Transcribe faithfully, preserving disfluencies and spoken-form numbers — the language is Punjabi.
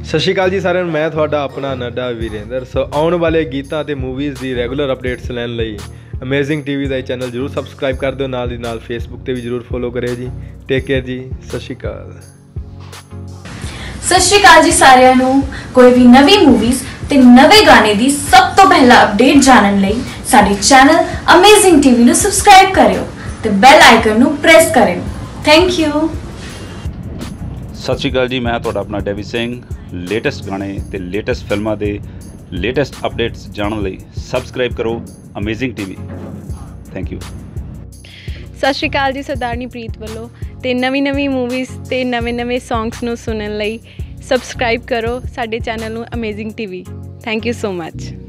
ਸਤਿ ਸ਼੍ਰੀ ਅਕਾਲ ਜੀ ਸਾਰਿਆਂ ਨੂੰ। ਮੈਂ ਤੁਹਾਡਾ ਆਪਣਾ ਨੱਡਾ ਵੀਰੇਂਦਰ। ਸੋ ਆਉਣ ਵਾਲੇ ਗੀਤਾਂ ਅਤੇ ਮੂਵੀਜ਼ ਦੀ ਰੈਗੂਲਰ ਅਪਡੇਟਸ ਲੈਣ ਲਈ ਅਮੇਜ਼ਿੰਗ ਟੀ ਵੀ ਦਾ ਇਹ ਚੈਨਲ ਜ਼ਰੂਰ ਸਬਸਕ੍ਰਾਈਬ ਕਰ ਦਿਓ। ਨਾਲ ਦੀ ਨਾਲ ਫੇਸਬੁੱਕ 'ਤੇ ਵੀ ਜ਼ਰੂਰ ਫੋਲੋ ਕਰਿਓ ਜੀ। ਟੇਕ ਕੇਅਰ ਜੀ। ਸਤਿ ਸ਼੍ਰੀ ਅਕਾਲ। ਸਤਿ ਸ਼੍ਰੀ ਅਕਾਲ ਜੀ ਸਾਰਿਆਂ ਨੂੰ। ਕੋਈ ਵੀ ਨਵੀਂ ਮੂਵੀਜ਼ ਤੇ ਨਵੇਂ ਗਾਣੇ ਦੀ ਸਭ ਤੋਂ ਪਹਿਲਾਂ ਅਪਡੇਟ ਜਾਣਨ ਲਈ ਸਾਡੇ ਚੈਨਲ ਅਮੇਜ਼ਿੰਗ ਟੀਵੀ ਨੂੰ ਸਬਸਕ੍ਰਾਈਬ ਕਰਿਓ ਤੇ ਬੈਲ ਆਈਕਨ ਨੂੰ ਪ੍ਰੈਸ ਕਰਿਓ। Thank you. ਸਤਿ ਸ਼੍ਰੀ ਅਕਾਲ ਜੀ। ਮੈਂ ਤੁਹਾਡਾ ਆਪਣਾ ਡੇਵੀ ਸਿੰਘ। ਲੇਟੈਸਟ ਗਾਣੇ ਤੇ ਲੇਟੈਸਟ ਫਿਲਮਾਂ ਦੇ ਲੇਟੈਸਟ ਅਪਡੇਟਸ ਜਾਣਨ ਲਈ ਸਬਸਕ੍ਰਾਈਬ ਕਰੋ ਅਮੇਜ਼ਿੰਗ ਟੀਵੀ। Thank you. ਸਤਿ ਸ਼੍ਰੀ ਅਕਾਲ ਜੀ। ਸਰਦਾਰਨੀ ਪ੍ਰੀਤ ਵੱਲੋਂ ਤੇ ਨਵੀਂ ਨਵੀਂ ਮੂਵੀਜ਼ ਤੇ ਨਵੇਂ ਨਵੇਂ ਸੌਂਗਸ ਨੂੰ ਸੁਣਨ ਲਈ ਸਬਸਕ੍ਰਾਈਬ ਕਰੋ ਸਾਡੇ ਚੈਨਲ ਨੂੰ amazing TV. Thank you so much.